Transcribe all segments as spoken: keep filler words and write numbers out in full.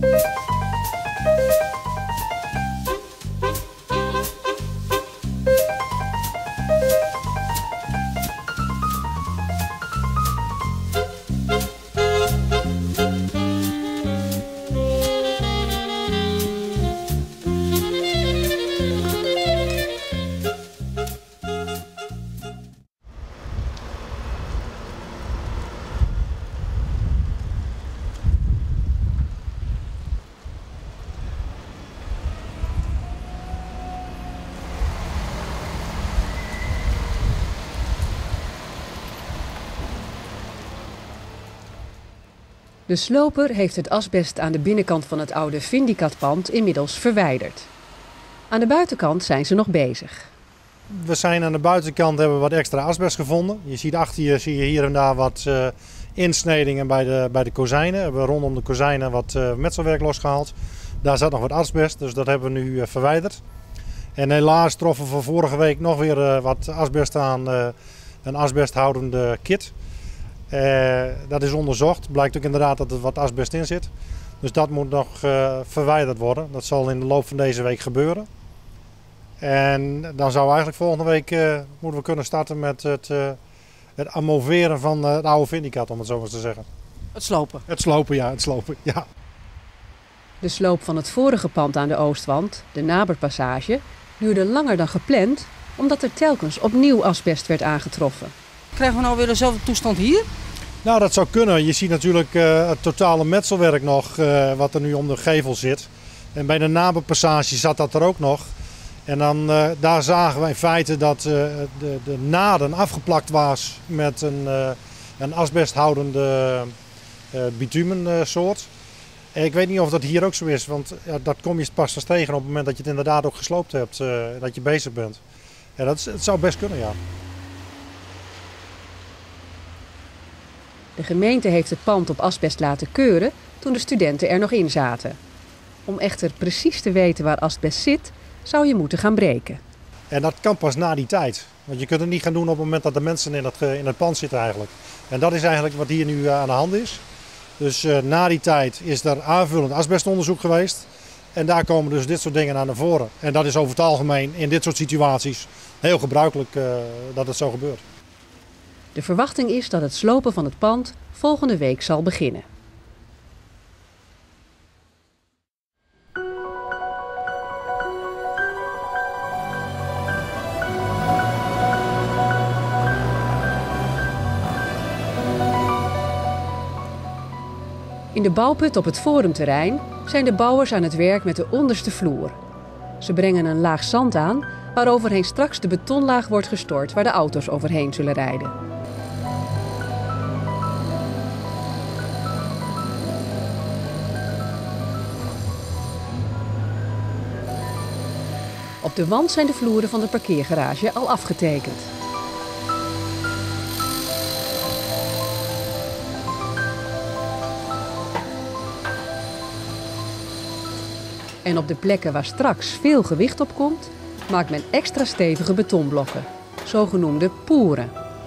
De sloper heeft het asbest aan de binnenkant van het oude Vindicatpand inmiddels verwijderd. Aan de buitenkant zijn ze nog bezig. We zijn aan de buitenkant hebben we wat extra asbest gevonden. Je ziet achter je zie je hier en daar wat uh, insnedingen bij de, bij de kozijnen. We hebben rondom de kozijnen wat uh, metselwerk losgehaald. Daar zat nog wat asbest, dus dat hebben we nu uh, verwijderd. En helaas troffen we vorige week nog weer uh, wat asbest aan, uh, een asbesthoudende kit. Uh, dat is onderzocht. Blijkt ook inderdaad dat er wat asbest in zit. Dus dat moet nog uh, verwijderd worden. Dat zal in de loop van deze week gebeuren. En dan zou eigenlijk volgende week uh, moeten we kunnen starten met het, uh, het amoveren van uh, het oude Vindicat, om het zo maar te zeggen. Het slopen? Het slopen, ja. Het slopen, ja. De sloop van het vorige pand aan de oostwand, de Naberpassage, duurde langer dan gepland, omdat er telkens opnieuw asbest werd aangetroffen. Krijgen we nou weer dezelfde toestand hier? Nou, dat zou kunnen. Je ziet natuurlijk uh, het totale metselwerk nog, uh, wat er nu om de gevel zit. En bij de Naberpassage zat dat er ook nog. En dan, uh, daar zagen we in feite dat uh, de, de naden afgeplakt was met een, uh, een asbesthoudende uh, bitumensoort. En ik weet niet of dat hier ook zo is, want uh, dat kom je pas eens tegen op het moment dat je het inderdaad ook gesloopt hebt, uh, dat je bezig bent. En dat, het zou best kunnen, ja. De gemeente heeft het pand op asbest laten keuren toen de studenten er nog in zaten. Om echter precies te weten waar asbest zit, zou je moeten gaan breken. En dat kan pas na die tijd. Want je kunt het niet gaan doen op het moment dat de mensen in het, in het pand zitten eigenlijk. En dat is eigenlijk wat hier nu aan de hand is. Dus uh, na die tijd is er aanvullend asbestonderzoek geweest. En daar komen dus dit soort dingen naar voren. En dat is over het algemeen in dit soort situaties heel gebruikelijk uh, dat het zo gebeurt. De verwachting is dat het slopen van het pand volgende week zal beginnen. In de bouwput op het forumterrein zijn de bouwers aan het werk met de onderste vloer. Ze brengen een laag zand aan waaroverheen straks de betonlaag wordt gestort waar de auto's overheen zullen rijden. Op de wand zijn de vloeren van de parkeergarage al afgetekend. En op de plekken waar straks veel gewicht op komt, maakt men extra stevige betonblokken, zogenoemde poeren.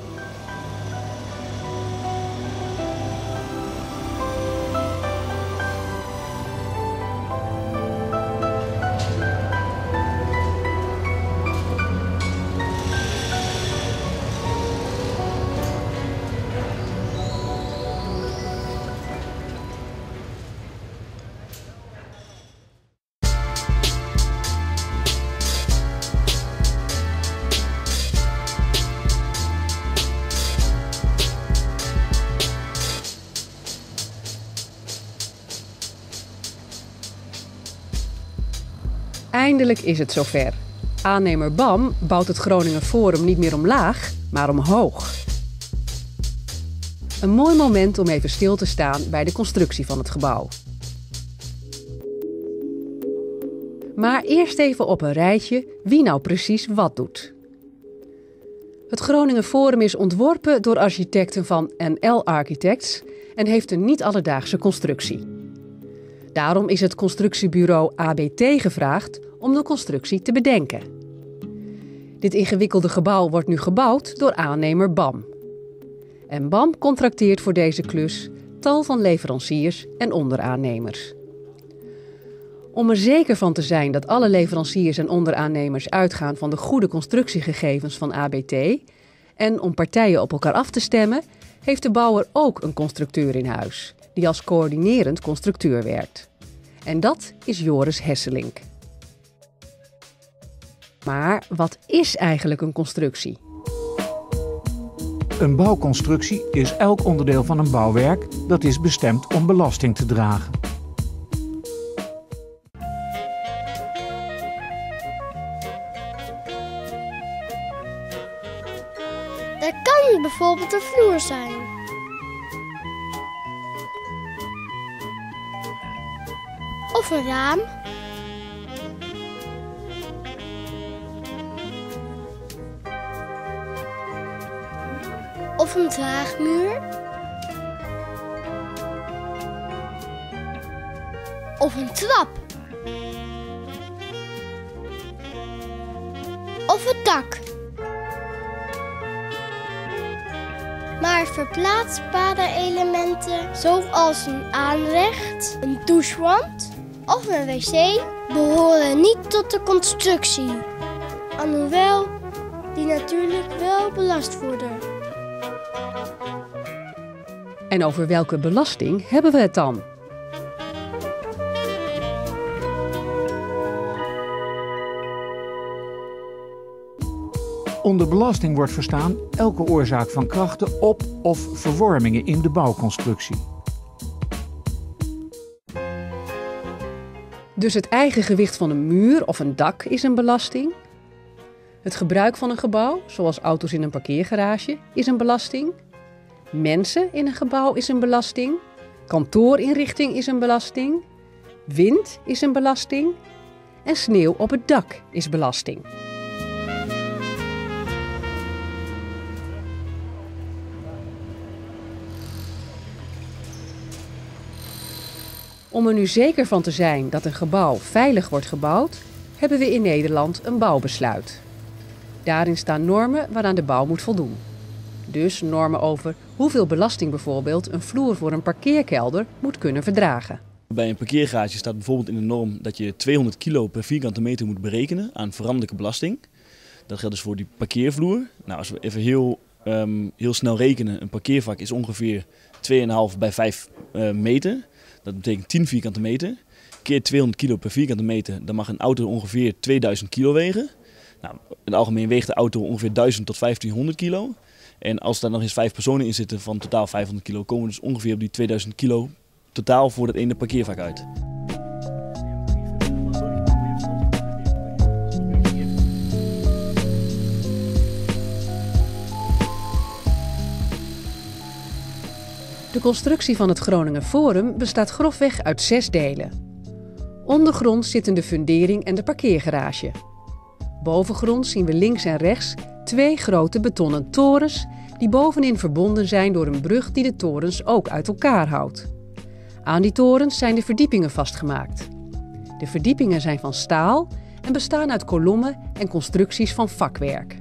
Eindelijk is het zover. Aannemer BAM bouwt het Groninger Forum niet meer omlaag, maar omhoog. Een mooi moment om even stil te staan bij de constructie van het gebouw. Maar eerst even op een rijtje wie nou precies wat doet. Het Groninger Forum is ontworpen door architecten van N L Architects en heeft een niet-alledaagse constructie. Daarom is het constructiebureau A B T gevraagd om de constructie te bedenken. Dit ingewikkelde gebouw wordt nu gebouwd door aannemer BAM. En BAM contracteert voor deze klus tal van leveranciers en onderaannemers. Om er zeker van te zijn dat alle leveranciers en onderaannemers uitgaan van de goede constructiegegevens van A B T en om partijen op elkaar af te stemmen, heeft de bouwer ook een constructeur in huis, die als coördinerend constructeur werkt. En dat is Joris Hesselink. Maar wat is eigenlijk een constructie? Een bouwconstructie is elk onderdeel van een bouwwerk dat is bestemd om belasting te dragen. Dat kan bijvoorbeeld een vloer zijn. Of een raam. Of een draagmuur. Of een trap. Of het dak. Maar verplaatsbare elementen zoals een aanrecht, een douchewand of een wc behoren niet tot de constructie. Alhoewel die natuurlijk wel belast worden. En over welke belasting hebben we het dan? Onder belasting wordt verstaan elke oorzaak van krachten op of verwormingen in de bouwconstructie. Dus het eigen gewicht van een muur of een dak is een belasting. Het gebruik van een gebouw, zoals auto's in een parkeergarage, is een belasting. Mensen in een gebouw is een belasting. Kantoorinrichting is een belasting. Wind is een belasting. En sneeuw op het dak is belasting. Om er nu zeker van te zijn dat een gebouw veilig wordt gebouwd, hebben we in Nederland een bouwbesluit. Daarin staan normen waaraan de bouw moet voldoen. Dus normen over hoeveel belasting bijvoorbeeld een vloer voor een parkeerkelder moet kunnen verdragen. Bij een parkeergarage staat bijvoorbeeld in de norm dat je tweehonderd kilo per vierkante meter moet berekenen aan veranderlijke belasting. Dat geldt dus voor die parkeervloer. Nou, als we even heel, um, heel snel rekenen, een parkeervak is ongeveer twee komma vijf bij vijf uh, meter. Dat betekent tien vierkante meter. Keer tweehonderd kilo per vierkante meter, dan mag een auto ongeveer tweeduizend kilo wegen. Nou, in het algemeen weegt de auto ongeveer duizend tot vijftienhonderd kilo. En als daar nog eens vijf personen in zitten van totaal vijfhonderd kilo, komen we dus ongeveer op die tweeduizend kilo totaal voor dat ene parkeervak uit. De constructie van het Groninger Forum bestaat grofweg uit zes delen. Ondergronds zitten de fundering en de parkeergarage. Bovengronds zien we links en rechts twee grote betonnen torens die bovenin verbonden zijn door een brug die de torens ook uit elkaar houdt. Aan die torens zijn de verdiepingen vastgemaakt. De verdiepingen zijn van staal en bestaan uit kolommen en constructies van vakwerk.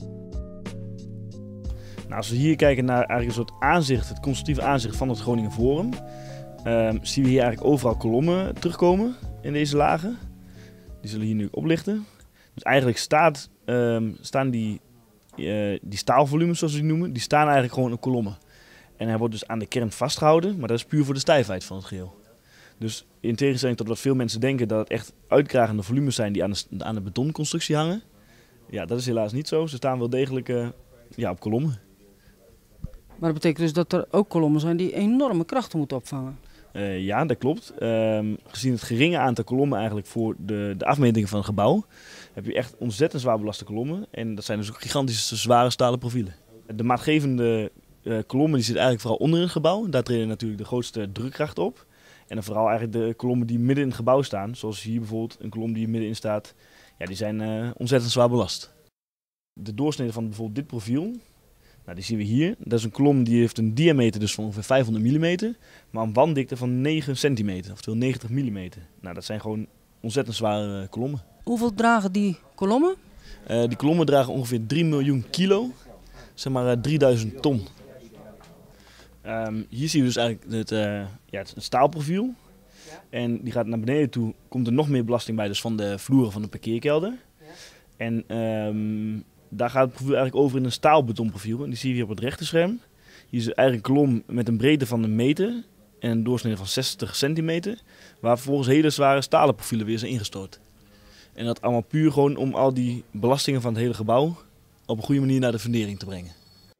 Nou, als we hier kijken naar eigenlijk een soort aanzicht, het constructieve aanzicht van het Groninger Forum, uh, zien we hier eigenlijk overal kolommen terugkomen in deze lagen. Die zullen hier nu oplichten. Dus eigenlijk staat, um, staan die, uh, die staalvolumes, zoals we die noemen, die staan eigenlijk gewoon in kolommen. En hij wordt dus aan de kern vastgehouden, maar dat is puur voor de stijfheid van het geheel. Dus in tegenstelling tot wat veel mensen denken dat het echt uitkragende volumes zijn die aan de, aan de betonconstructie hangen. Ja, dat is helaas niet zo. Ze staan wel degelijk uh, ja, op kolommen. Maar dat betekent dus dat er ook kolommen zijn die enorme krachten moeten opvangen. Uh, ja, dat klopt. Um, gezien het geringe aantal kolommen eigenlijk voor de, de afmetingen van een gebouw, heb je echt ontzettend zwaar belaste kolommen. En dat zijn dus ook gigantische zware stalen profielen. De maatgevende uh, kolommen die zitten eigenlijk vooral onder in het gebouw. Daar treden natuurlijk de grootste drukkracht op. En dan vooral eigenlijk de kolommen die midden in het gebouw staan, zoals hier bijvoorbeeld een kolom die hier middenin staat, ja, die zijn uh, ontzettend zwaar belast. De doorsnede van bijvoorbeeld dit profiel, nou, die zien we hier. Dat is een kolom die heeft een diameter dus van ongeveer vijfhonderd millimeter, maar een wanddikte van negen centimeter, oftewel negentig millimeter. Nou, dat zijn gewoon ontzettend zware uh, kolommen. Hoeveel dragen die kolommen? Uh, die kolommen dragen ongeveer drie miljoen kilo, zeg maar uh, drieduizend ton. Um, hier zien we dus eigenlijk het, uh, ja, het staalprofiel. En die gaat naar beneden toe, komt er nog meer belasting bij, dus van de vloeren van de parkeerkelder. En um, daar gaat het profiel eigenlijk over in een staalbetonprofiel. En die zie je hier op het rechterscherm. Hier is eigenlijk een kolom met een breedte van een meter en een doorsnede van zestig centimeter. Waar vervolgens hele zware stalen profielen weer zijn ingestort. En dat allemaal puur gewoon om al die belastingen van het hele gebouw op een goede manier naar de fundering te brengen.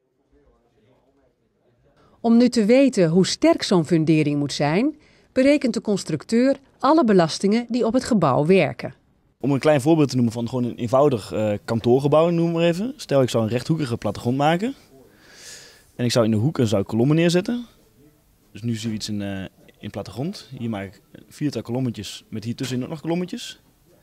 Om nu te weten hoe sterk zo'n fundering moet zijn, berekent de constructeur alle belastingen die op het gebouw werken. Om een klein voorbeeld te noemen van gewoon een eenvoudig uh, kantoorgebouw, noem maar even. Stel ik zou een rechthoekige plattegrond maken. En ik zou in de hoeken zou ik kolommen neerzetten. Dus nu zie je iets in, uh, in plattegrond. Hier maak ik viertal kolommetjes met hier tussenin ook nog kolommetjes.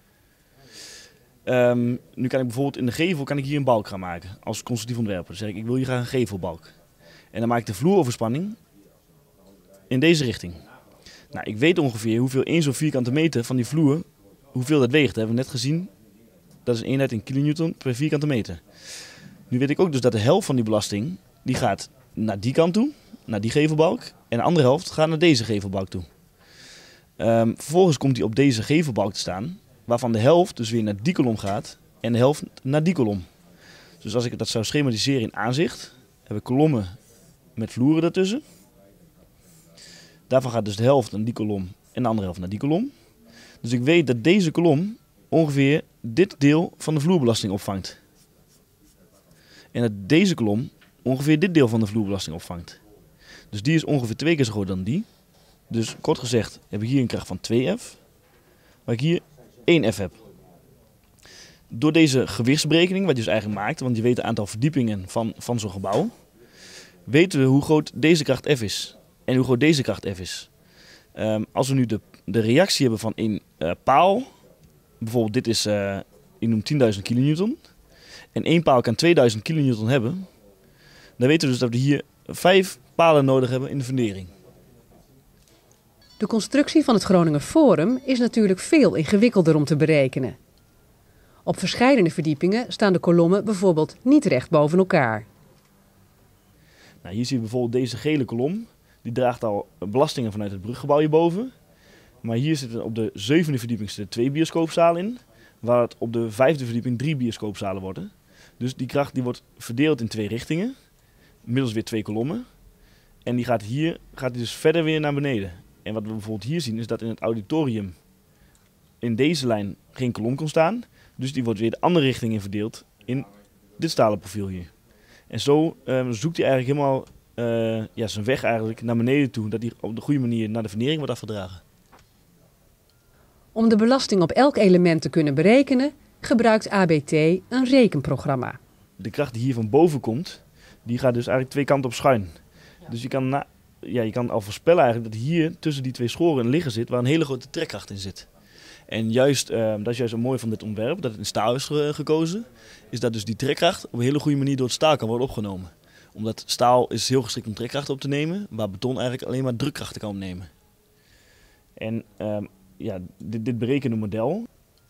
Um, nu kan ik bijvoorbeeld in de gevel kan ik hier een balk gaan maken als constructief ontwerper. Dan zeg ik, ik wil hier graag een gevelbalk. En dan maak ik de vloeroverspanning in deze richting. Nou, ik weet ongeveer hoeveel één zo'n vierkante meter van die vloer, hoeveel dat weegt. Dat hebben we net gezien. Dat is een eenheid in kilonewton per vierkante meter. Nu weet ik ook dus dat de helft van die belasting, die gaat naar die kant toe, naar die gevelbalk. En de andere helft gaat naar deze gevelbalk toe. Um, vervolgens komt die op deze gevelbalk te staan, waarvan de helft dus weer naar die kolom gaat en de helft naar die kolom. Dus als ik dat zou schematiseren in aanzicht, heb ik kolommen met vloeren ertussen. Daarvan gaat dus de helft naar die kolom en de andere helft naar die kolom. Dus ik weet dat deze kolom ongeveer dit deel van de vloerbelasting opvangt. En dat deze kolom ongeveer dit deel van de vloerbelasting opvangt. Dus die is ongeveer twee keer zo groot dan die. Dus kort gezegd heb ik hier een kracht van twee F, waar ik hier één F heb. Door deze gewichtsberekening, wat je dus eigenlijk maakt, want je weet het aantal verdiepingen van, van zo'n gebouw, weten we hoe groot deze kracht F is en hoe groot deze kracht F is. Um, als we nu de, de reactie hebben van een uh, paal, bijvoorbeeld dit is, uh, ik noem tienduizend kilonewton, en één paal kan tweeduizend kilonewton hebben, dan weten we dus dat we hier vijf palen nodig hebben in de fundering. De constructie van het Groninger Forum is natuurlijk veel ingewikkelder om te berekenen. Op verschillende verdiepingen staan de kolommen bijvoorbeeld niet recht boven elkaar. Nou, hier zie je bijvoorbeeld deze gele kolom. Die draagt al belastingen vanuit het bruggebouw hierboven. Maar hier zitten op de zevende verdieping zitten twee bioscoopzalen in. Waar het op de vijfde verdieping drie bioscoopzalen worden. Dus die kracht die wordt verdeeld in twee richtingen. Middels weer twee kolommen. En die gaat hier gaat die dus verder weer naar beneden. En wat we bijvoorbeeld hier zien is dat in het auditorium in deze lijn geen kolom kon staan. Dus die wordt weer de andere richting in verdeeld in dit stalen profiel hier. En zo uh, zoekt hij eigenlijk helemaal uh, ja, zijn weg eigenlijk naar beneden toe. Dat hij op de goede manier naar de fundering wordt afgedragen. Om de belasting op elk element te kunnen berekenen, gebruikt A B T een rekenprogramma. De kracht die hier van boven komt, die gaat dus eigenlijk twee kanten op schuin. Ja. Dus je kan, na, ja, je kan al voorspellen eigenlijk dat hier tussen die twee schoren een ligger zit waar een hele grote trekkracht in zit. En juist, uh, dat is juist zo mooi van dit ontwerp, dat het in staal is ge gekozen, is dat dus die trekkracht op een hele goede manier door het staal kan worden opgenomen. Omdat staal is heel geschikt om trekkrachten op te nemen, waar beton eigenlijk alleen maar drukkrachten kan opnemen. En uh, ja, dit, dit berekende model.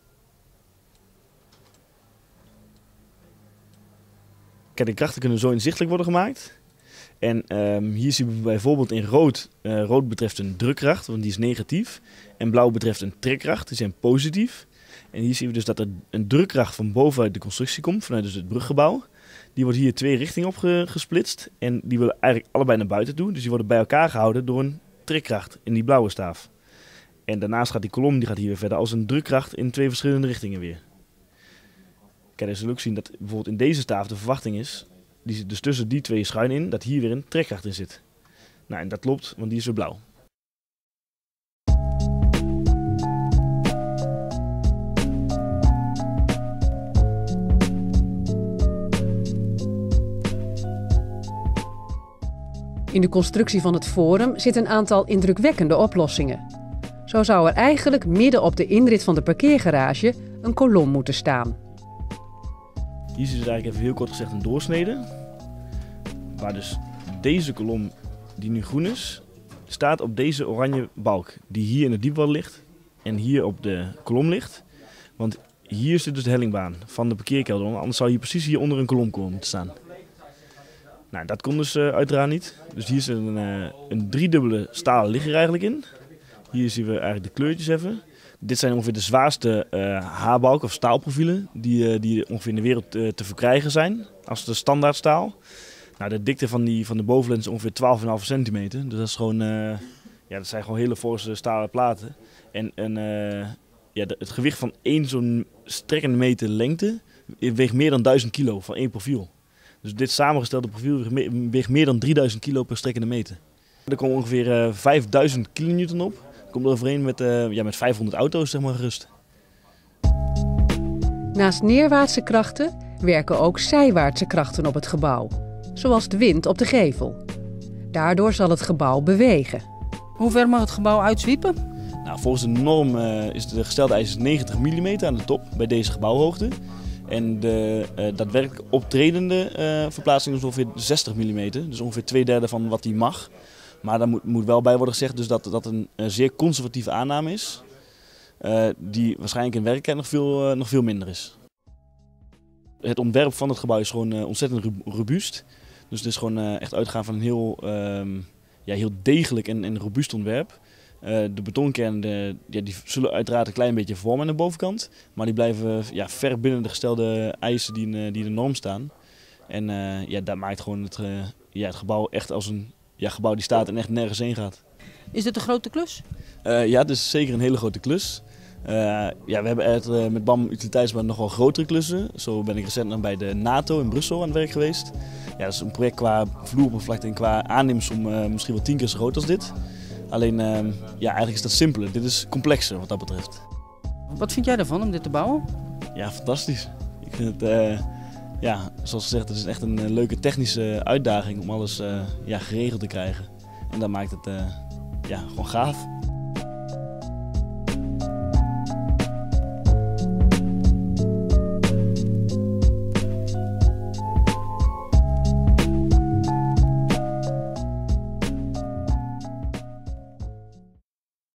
Kijk, de krachten kunnen zo inzichtelijk worden gemaakt. En um, hier zien we bijvoorbeeld in rood, uh, rood betreft een drukkracht, want die is negatief. En blauw betreft een trekkracht, die zijn positief. En hier zien we dus dat er een drukkracht van bovenuit de constructie komt, vanuit dus het bruggebouw. Die wordt hier twee richtingen op gesplitst en die willen eigenlijk allebei naar buiten toe. Dus die worden bij elkaar gehouden door een trekkracht in die blauwe staaf. En daarnaast gaat die kolom die gaat hier weer verder als een drukkracht in twee verschillende richtingen weer. Kijk, dan zul je ook zien dat bijvoorbeeld in deze staaf de verwachting is, die zit dus tussen die twee schuin in, dat hier weer een trekkracht in zit. Nou, en dat klopt, want die is weer blauw. In de constructie van het Forum zit een aantal indrukwekkende oplossingen. Zo zou er eigenlijk midden op de inrit van de parkeergarage een kolom moeten staan. Hier zie je dus eigenlijk even heel kort gezegd een doorsnede. Waar dus deze kolom, die nu groen is, staat op deze oranje balk. Die hier in het diepwal ligt en hier op de kolom ligt. Want hier zit dus de hellingbaan van de parkeerkelder. Anders zou hier precies hieronder een kolom komen te staan. Nou, dat kon dus uh, uiteraard niet. Dus hier zit een, uh, een driedubbele stalen ligger eigenlijk in. Hier zien we eigenlijk de kleurtjes even. Dit zijn ongeveer de zwaarste uh, haarbalken of staalprofielen die, uh, die ongeveer in de wereld uh, te verkrijgen zijn als de standaard staal. Nou, de dikte van, die, van de bovenlens is ongeveer twaalf komma vijf centimeter. Dus dat, is gewoon, uh, ja, dat zijn gewoon hele forse stalen platen. En, en uh, ja, de, het gewicht van één zo'n strekkende meter lengte weegt meer dan duizend kilo van één profiel. Dus dit samengestelde profiel weegt meer dan drieduizend kilo per strekkende meter. Er komt ongeveer uh, vijfduizend kilonewton op. Dat komt overeen met, uh, ja, met vijfhonderd auto's, zeg maar, gerust. Naast neerwaartse krachten werken ook zijwaartse krachten op het gebouw. Zoals de wind op de gevel. Daardoor zal het gebouw bewegen. Hoe ver mag het gebouw uitzwiepen? Nou, volgens de norm uh, is de gestelde eis negentig millimeter aan de top bij deze gebouwhoogte. En de uh, daadwerkelijk optredende uh, verplaatsing is ongeveer zestig millimeter. Dus ongeveer twee derde van wat die mag. Maar daar moet, moet wel bij worden gezegd dus dat dat een, een zeer conservatieve aanname is. Uh, die waarschijnlijk in werkelijkheid nog veel, uh, nog veel minder is. Het ontwerp van het gebouw is gewoon uh, ontzettend robuust. Dus het is gewoon uh, echt uitgaan van een heel, um, ja, heel degelijk en, en robuust ontwerp. Uh, de betonkernen de, ja, die zullen uiteraard een klein beetje vormen aan de bovenkant. Maar die blijven ja, ver binnen de gestelde eisen die in, uh, die in de norm staan. En uh, ja, dat maakt gewoon het, uh, ja, het gebouw echt als een ja, gebouw die staat en echt nergens heen gaat. Is dit een grote klus? Uh, ja, het is zeker een hele grote klus. Uh, ja, we hebben er, uh, met B A M Utiliteitsbouw nog wel grotere klussen. Zo ben ik recent nog bij de NATO in Brussel aan het werk geweest. Ja, dat is een project qua vloeroppervlakte en qua aanneemsom uh, misschien wel tien keer zo groot als dit. Alleen, uh, ja, eigenlijk is dat simpeler. Dit is complexer wat dat betreft. Wat vind jij ervan om dit te bouwen? Ja, fantastisch. Ik vind het, uh, ja, zoals gezegd, het is echt een uh, leuke technische uitdaging om alles uh, ja, geregeld te krijgen. En dat maakt het uh, ja, gewoon gaaf.